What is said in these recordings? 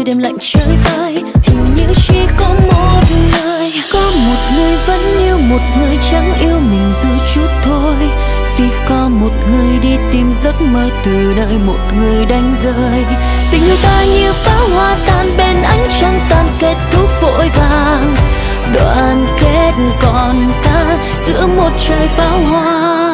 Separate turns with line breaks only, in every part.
đêm lạnh chơi vơi. Hình như chỉ có một người, có một người vẫn yêu, một người chẳng yêu mình dù chút thôi. Vì có một người đi tìm giấc mơ từ nơi một người đánh rơi. Tình người ta như pháo hoa tan bên ánh trăng tan, kết thúc vội vàng. Đoạn kết còn ta giữa một trời pháo hoa.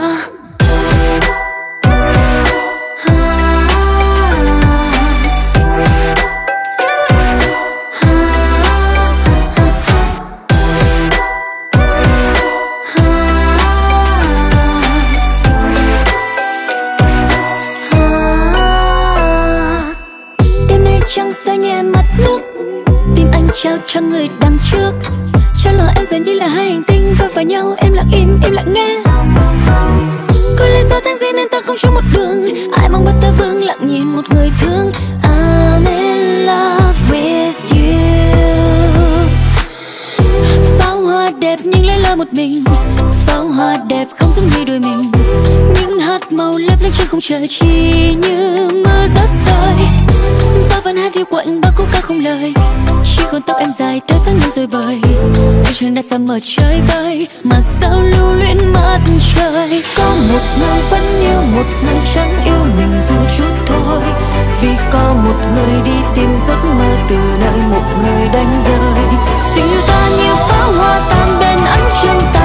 Trăng say nhẹ mặt nước, tim anh trao cho người đằng trước. Cho lòng em dành đi là hai hành tinh va vào nhau, em lặng im nghe. Có lẽ do tháng riêng nên ta không chung một đường, ai mong bắt ta vương lặng nhìn một người thương. I'm in love with you. Pháo hoa đẹp nhưng lại là một mình, pháo hoa đẹp không giống như đôi mình. Những hạt màu lấp lánh trên không trời chỉ như mưa rớt rơi. Gió vẫn hát điệu quạnh bao khúc ca không lời, chỉ còn tóc em dài tới tháng năm rồi bời. Anh chẳng đã xa mở chơi vơi, mà sao lưu luyến mặt trời. Có một người vẫn yêu, một người chẳng yêu mình dù chút thôi. Vì có một người đi tìm giấc mơ từ nơi một người đánh rơi. Tình yêu ta như pháo hoa tan bên ánh trăng tan,